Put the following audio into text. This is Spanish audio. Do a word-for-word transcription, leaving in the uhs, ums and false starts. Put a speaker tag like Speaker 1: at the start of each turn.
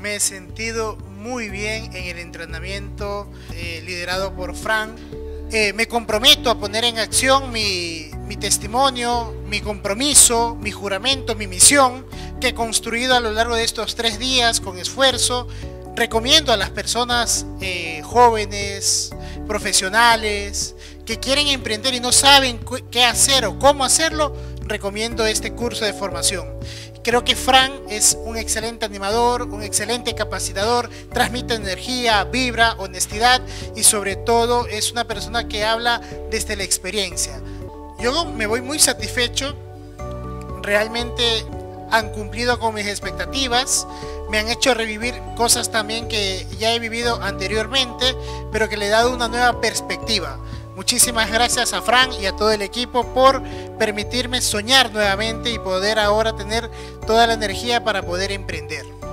Speaker 1: Me he sentido muy bien en el entrenamiento eh, liderado por Frank. Eh, me comprometo a poner en acción mi, mi testimonio, mi compromiso, mi juramento, mi misión que he construido a lo largo de estos tres días con esfuerzo. Recomiendo a las personas eh, jóvenes, profesionales, que quieren emprender y no saben qué hacer o cómo hacerlo, recomiendo este curso de formación. Creo que Frank es un excelente animador, un excelente capacitador, transmite energía, vibra, honestidad y sobre todo es una persona que habla desde la experiencia. Yo me voy muy satisfecho, realmente han cumplido con mis expectativas, me han hecho revivir cosas también que ya he vivido anteriormente, pero que le he dado una nueva perspectiva. Muchísimas gracias a Frank y a todo el equipo por permitirme soñar nuevamente y poder ahora tener toda la energía para poder emprender.